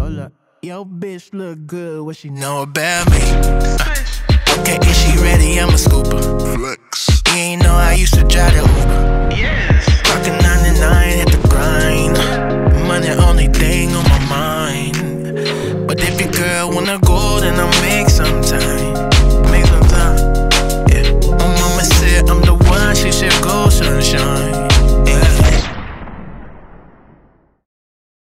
Hold up. Yo, bitch look good, what she know about me?